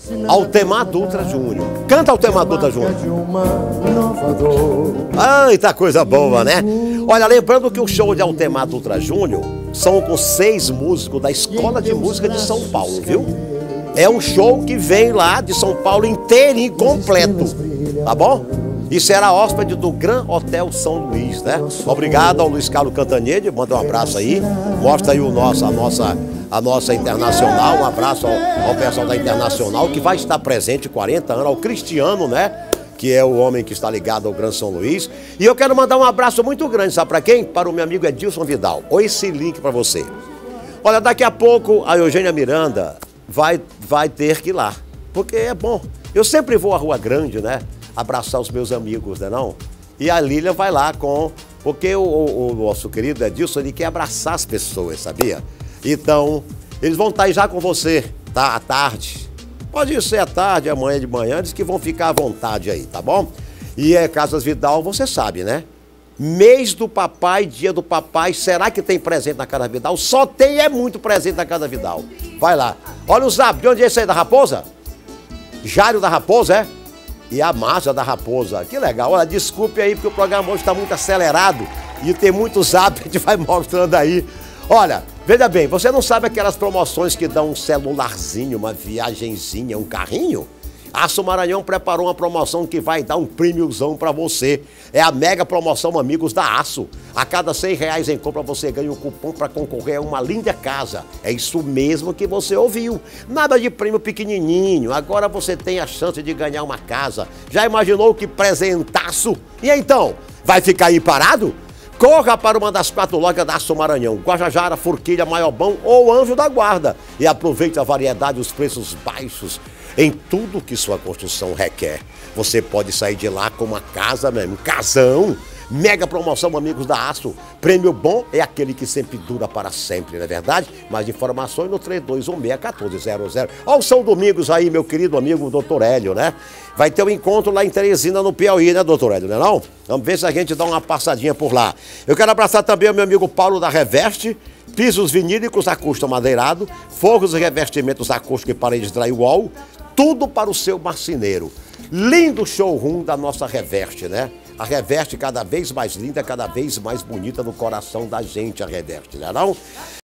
Altemar Dutra Júnior. Canta Altemar Dutra Júnior. Eita, coisa boa, né? Olha, lembrando que o show de Altemar Dutra Júnior são com 6 músicos da Escola de Música de São Paulo, viu? É um show que vem lá de São Paulo inteirinho, completo, tá bom? E será hóspede do Gran Hotel São Luís, né? Obrigado ao Luiz Carlos Cantanhede, manda um abraço aí, mostra aí a nossa Internacional, um abraço ao pessoal da Internacional, que vai estar presente 40 anos, ao Cristiano, né? Que é o homem que está ligado ao Gran São Luís. E eu quero mandar um abraço muito grande, sabe para quem? Para o meu amigo Edilson Vidal. Olha esse link para você. Olha, daqui a pouco a Eugênia Miranda vai ter que ir lá, porque é bom. Eu sempre vou à Rua Grande, né? Abraçar os meus amigos, né não? E a Lília vai lá porque o nosso querido Edilson, ele quer abraçar as pessoas, sabia? Então, eles vão estar aí já com você, tá? À tarde. Pode ser à tarde, amanhã de manhã, diz que vão ficar à vontade aí, tá bom? E Casas Vidal, você sabe, né? Mês do papai, dia do papai, será que tem presente na Casa Vidal? Só tem muito presente na Casa Vidal. Vai lá. Olha o zap, de onde é esse aí, da Raposa? Jário da Raposa, é? E a Márcia da Raposa. Que legal. Olha, desculpe aí, porque o programa hoje está muito acelerado e tem muito zap, a gente vai mostrando aí. Olha, veja bem, você não sabe aquelas promoções que dão um celularzinho, uma viagenzinha, um carrinho? A Aço Maranhão preparou uma promoção que vai dar um prêmiozão para você. É a mega promoção Amigos da Aço. A cada R$100 em compra você ganha um cupom para concorrer a uma linda casa. É isso mesmo que você ouviu. Nada de prêmio pequenininho. Agora você tem a chance de ganhar uma casa. Já imaginou que presentaço? E então, vai ficar aí parado? Corra para uma das 4 lojas da Aço Maranhão, Guajajara, Forquilha, Maiobão ou Anjo da Guarda. E aproveite a variedade e os preços baixos em tudo que sua construção requer. Você pode sair de lá com uma casa mesmo, um casão. Mega promoção Amigos da Aço. Prêmio bom é aquele que sempre dura para sempre, não é verdade? Mais informações no 3216-1400. Olha o São Domingos aí, meu querido amigo Dr. Hélio, né? Vai ter um encontro lá em Teresina, no Piauí, né, Dr. Hélio, não é não? Vamos ver se a gente dá uma passadinha por lá. Eu quero abraçar também o meu amigo Paulo da Reveste, pisos vinílicos acústico madeirado, forros e revestimentos acústicos e paredes drywall, tudo para o seu marceneiro. Lindo showroom da nossa Reveste, né? A Reveste cada vez mais linda, cada vez mais bonita no coração da gente, a Reveste, não é não?